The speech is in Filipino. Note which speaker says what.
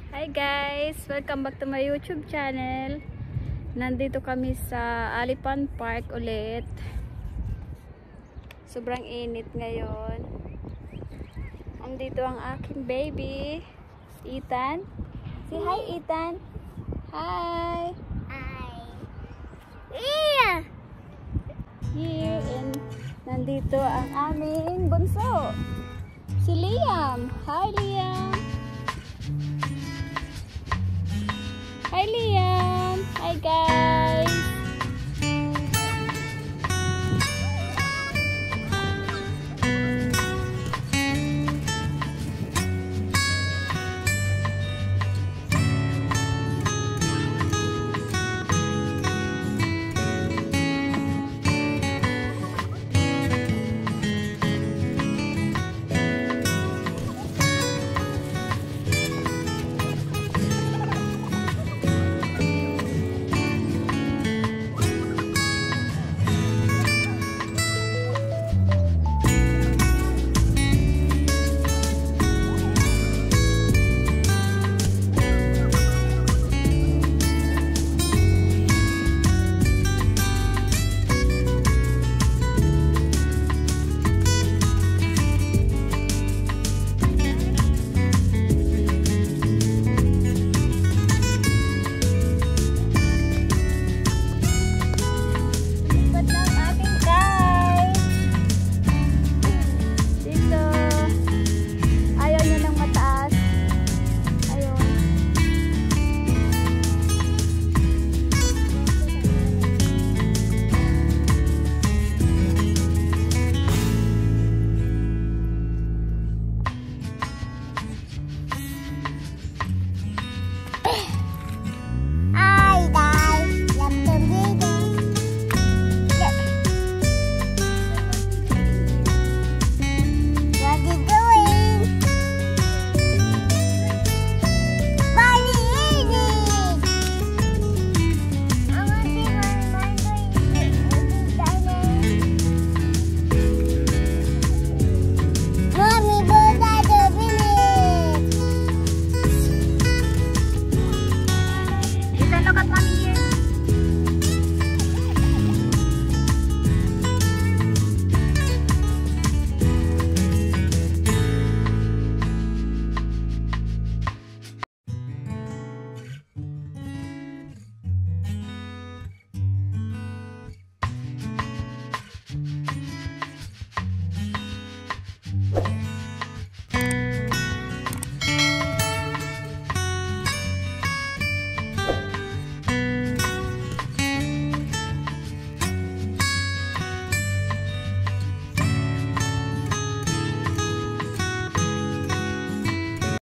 Speaker 1: Hi guys! Welcome back to my YouTube channel. Nandito kami sa Alipan Park ulit. Sobrang init ngayon. Andito ang aking baby, Ethan. Say hi, Ethan. Hi!
Speaker 2: Hi! Yeah!
Speaker 1: Here and nandito ang aming bunso, si Liam. Hi, Liam! Hi, Liam! Hi, guys!